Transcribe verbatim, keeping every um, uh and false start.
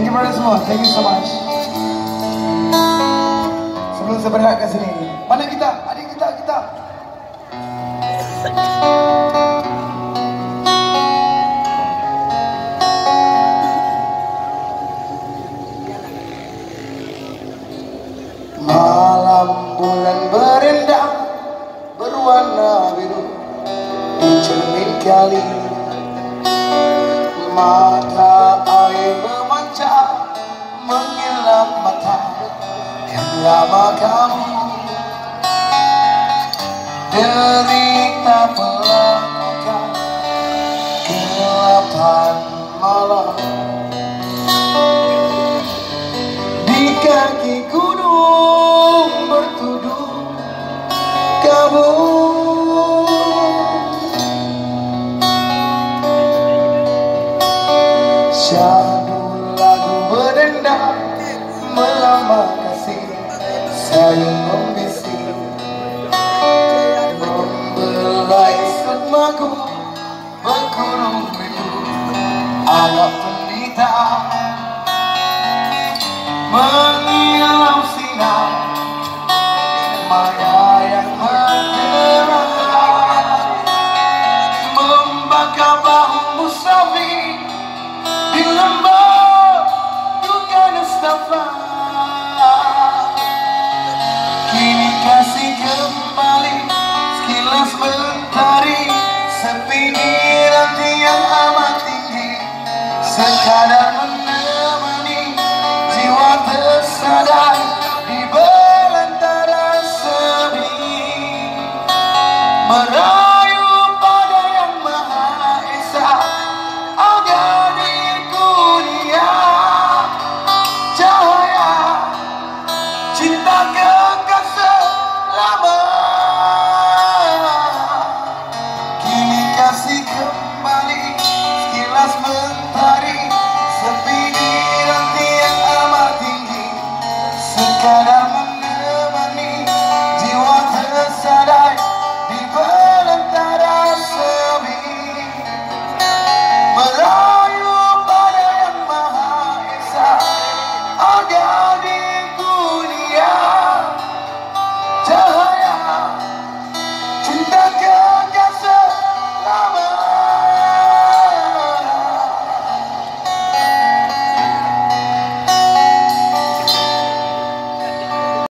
you brother semua, thank you so much. Sebelum saya berhak kat sini, mana kita? Adik kita, kita. Malam bulan berendam berwarna biru di cermin kali, mata air memancar mengilap mata yang lama kamu derita pelanggan kegelapan malam di kaki gunung bertuduh kabut. Syahdu lagu berdendam melambang kasih sayang membisik membelai sukmaku berkurung rindu anak pendita mengilau sinar maya yang menderang membakar bahu musafir di lembah duka nestapa. Kini kasih kembali sekilas mentari sepi di ranting yang amat tinggi sekadar